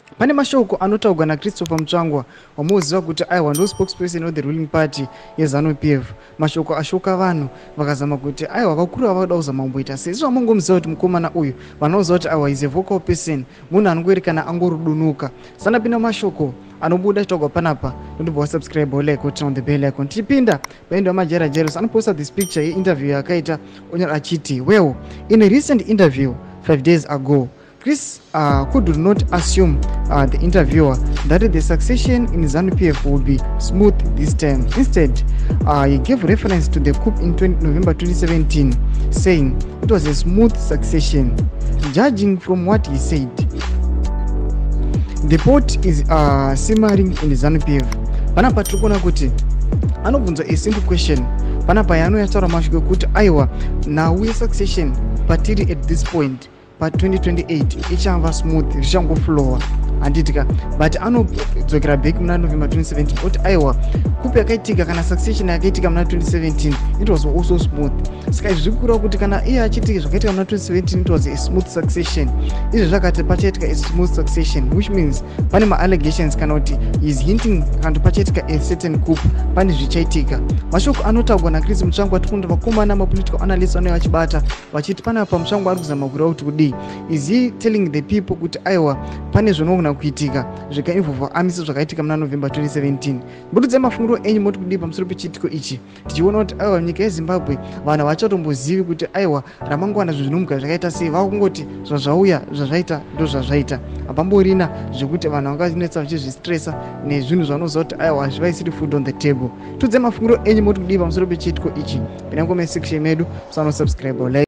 Pane mashoko anotaurwa naChristopher Mutsvangwa wamuziva kuti aiwa ndo spokesperson of the ruling party yeZANU-PF. Mashoko ashoka vanhu vakazama kuti aiwa vakuru vavada kuzama kumboita sei. Sezvo vamongomuziva kuti mukomana uyu vanoziva kuti aiwa is a vocal person, munhu anongori kana angorudunuka. Sanapinda mashoko anobuda chitogwa panapa, ndobva wasubscribe like turn on the bell icon. Tichipinda paendo wamajera jeros anoposta this picture ye-interview yakaita onyora achiti, well, in a recent interview 5 days ago, Chris could not assume the interviewer that the succession in ZANU-PF would be smooth this time. Instead, he gave reference to the coup in November 2017, saying it was a smooth succession. Judging from what he said, the pot is simmering in ZANU-PF. Panapa tikona kuti anobvunzwa a simple question. Panapa yanotaura mashoko kuti aiwa now we succession patiri at this point pa 2028 ichava smooth richangoflowa handitika, but anodzokera back muna November 2017 kuti aiwa kupi yakaitika kana succession yakaitika muna 2017 it was also smooth. Saka izvi zvikura kuti kana iye achitika zvakaitika muna 2017 it was a smooth succession, izvi zvakati pachaitika a smooth succession, which means pane ma-allegations kana kuti is hinting kana pachaitika a certain coup pane zvichaitika. Mashoko anotaurwa naChris Mutsvangwa tikunda vakomana ma-political analysts vanenge vachibata vachiti panapa Mutsvangwa ari kuzama kureva kuti kudii, is he telling the people kuti aiwa pane zvinogona kuitika zvikainvolva AMIS zvakaitika muna November 2017. Mbudzi mafungiro enyu moti kudii pamusoro pechitiko ichi, tichiona kuti aiwa nyika yeZimbabwe vanhu vachatombozivi kuti aiwa ramangwana zvezvinomuka zvakaita sei, vakungoti zvazvauya zvazvaita ndo zvazvaita, hapamborina zvekuti vanhu vanganetsa vachizvistresa nezvinhu zvanoziva kuti aiwa hazvivaisiri food on the table. Tudze mafungiro enyu moti kudii pamusoro pechitiko ichi, pinda comment section medu, subscribe like